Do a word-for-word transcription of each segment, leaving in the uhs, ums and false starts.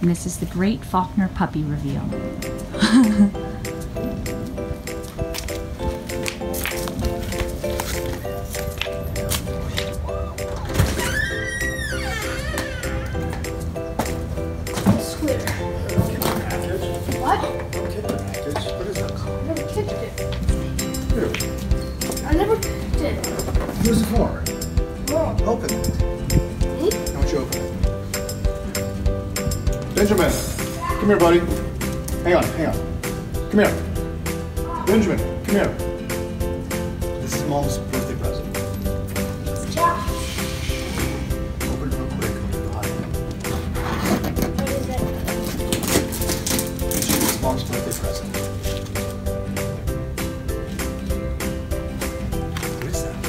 and this is the Great Faulkner Puppy Reveal. What? Kitten package? What is that called? I never kicked it. Who? I never kicked it. Who's it for? Mom. Open it. Me? Why don't you open it? Benjamin, come here, buddy. Hang on, hang on. Come here. Benjamin, come here. This is Mom's birthday present. Jack. Open it real quick when you're behind. What is it? This is Mom's birthday present. What is that?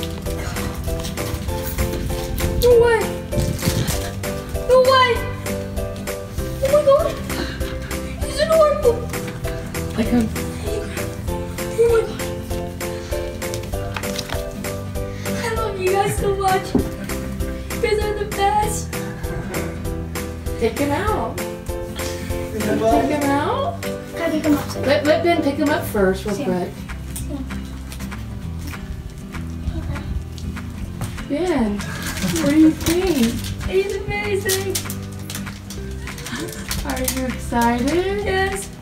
No way! No way! Oh my god! He's adorable! Like a Oh my god! I love you guys so much! You guys are the best! Take him out. Take him out. Gotta pick him up. Let, let Ben pick him up first, real Sam. quick. Ben, what do you think? He's amazing! Are you excited? Yes!